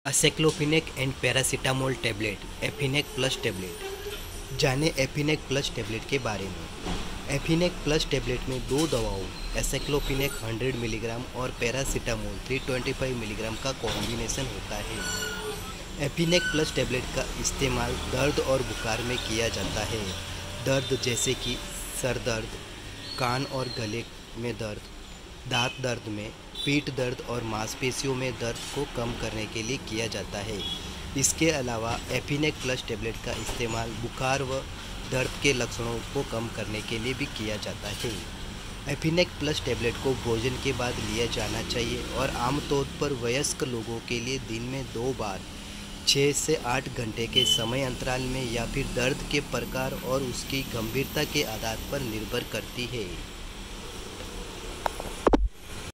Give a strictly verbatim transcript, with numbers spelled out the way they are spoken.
असेक्लोफिनेक and paracetamol tablet एफिनेक plus tablet. जाने एफिनेक प्लस टैबलेट के बारे में। एफिनेक प्लस टैबलेट में दो दवाओं एसेक्लोफिनेक हंड्रेड मिलीग्राम और paracetamol three twenty five milligram का कॉम्बिनेशन होता है। एफिनेक प्लस टैबलेट का इस्तेमाल दर्द और बुखार में किया जाता है। दर्द जैसे कि सर दर्द, कान और गले में दर्द, दांत दर्द में, पीठ दर्द और मांसपेशियों में दर्द को कम करने के लिए किया जाता है। इसके अलावा एफिनेक प्लस टैबलेट का इस्तेमाल बुखार व दर्द के लक्षणों को कम करने के लिए भी किया जाता है। एफिनेक प्लस टैबलेट को भोजन के बाद लिया जाना चाहिए और आमतौर पर वयस्क लोगों के लिए दिन में दो बार छः से आठ घंटे के समय अंतराल में या फिर दर्द के प्रकार और उसकी गंभीरता के आधार पर निर्भर करती है।